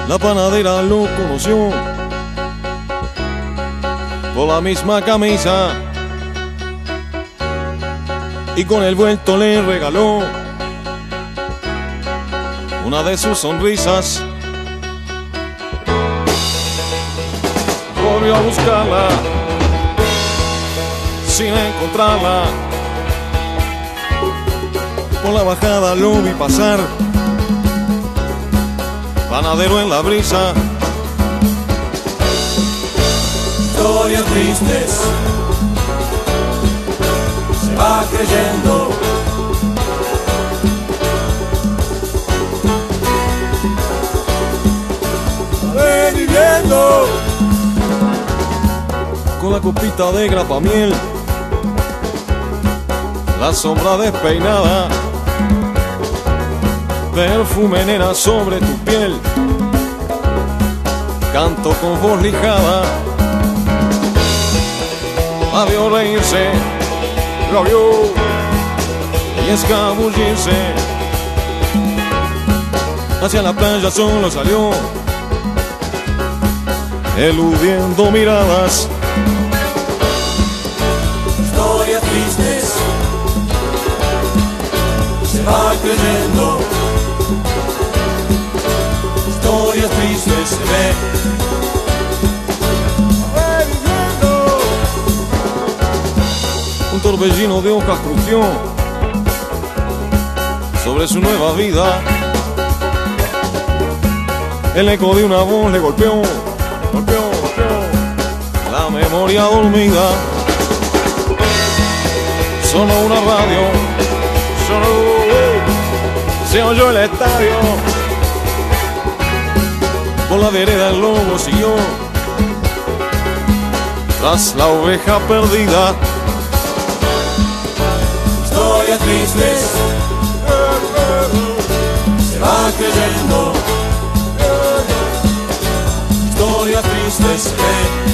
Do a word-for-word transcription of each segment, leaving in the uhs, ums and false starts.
La panadera lo conoció por la misma camisa y con el vuelto le regaló una de sus sonrisas. Volvió a buscarla sin encontrarla. Por la bajada lo vi pasar, panadero en la brisa. Historias tristes se va creyendo. Reviviendo con la copita de grapa miel, la sombra despeinada, perfume nena sobre tu piel, canto con voz lijada. La vio reírse, la vio y escabullirse. Hacia la playa solo salió, eludiendo miradas. historias tristes se va creyendo. Historias tristes se ve reviviendo. Un torbellino de hojas crujió sobre su nueva vida. El eco de una voz le golpeó, golpeó, golpeó la memoria dormida. Sonó una radio, sonó, se oyó el estadio. Por la vereda el lobo siguió tras la oveja perdida. Historias tristes se va creyendo. Historias tristes se ve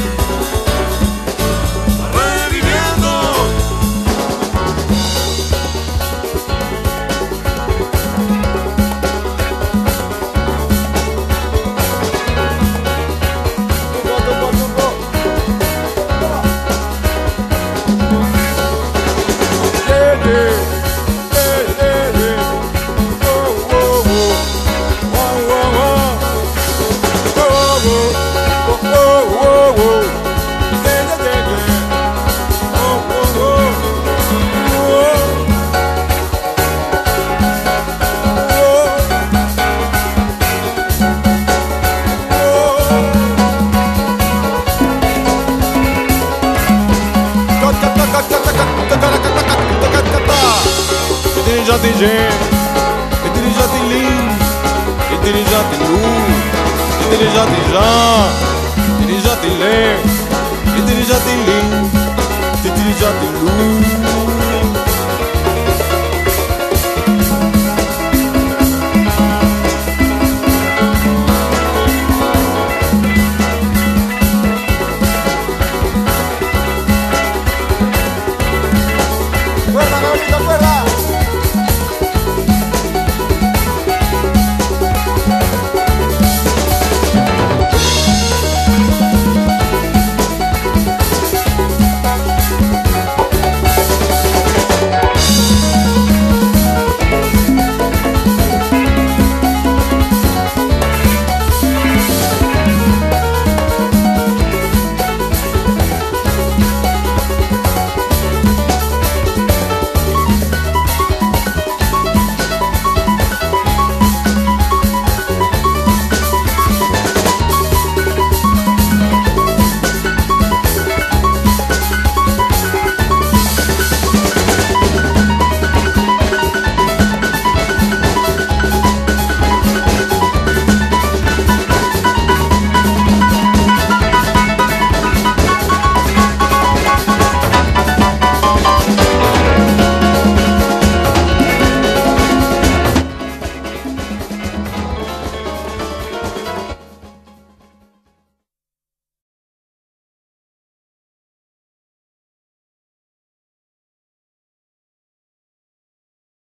reviviendo. Itirijati-jé, itirijati-li, itirijati-lu, itirijati-já, itirijati-lé, itirijati-li, itirijati-lu.